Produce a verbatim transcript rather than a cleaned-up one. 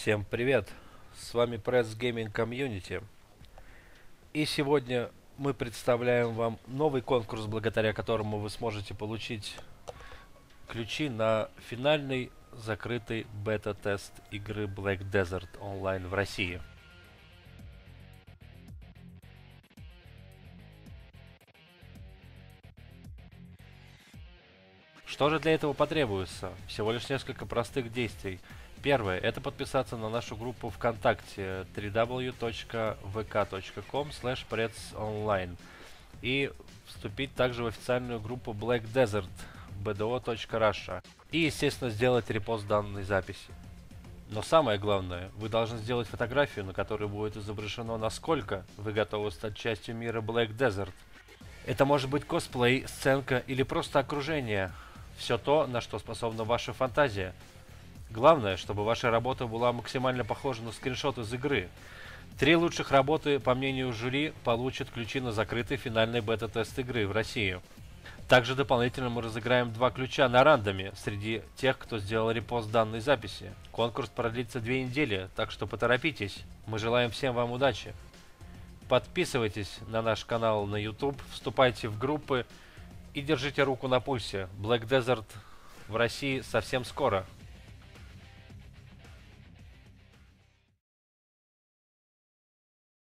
Всем привет! С вами Press Gaming Community. И сегодня мы представляем вам новый конкурс, благодаря которому вы сможете получить ключи на финальный закрытый бета-тест игры Black Desert Online в России. Что же для этого потребуется? Всего лишь несколько простых действий. Первое – это подписаться на нашу группу ВКонтакте дабл ю дабл ю дабл ю точка ви ка точка ком слэш предс онлайн и вступить также в официальную группу Black Desert би ди о точка раша и, естественно, сделать репост данной записи. Но самое главное, вы должны сделать фотографию, на которой будет изображено, насколько вы готовы стать частью мира Black Desert. Это может быть косплей, сценка или просто окружение. Все то, на что способна ваша фантазия. Главное, чтобы ваша работа была максимально похожа на скриншот из игры. Три лучших работы, по мнению жюри, получат ключи на закрытый финальный бета-тест игры в Россию. Также дополнительно мы разыграем два ключа на рандоме среди тех, кто сделал репост данной записи. Конкурс продлится две недели, так что поторопитесь. Мы желаем всем вам удачи. Подписывайтесь на наш канал на YouTube, вступайте в группы и держите руку на пульсе. Black Desert в России совсем скоро.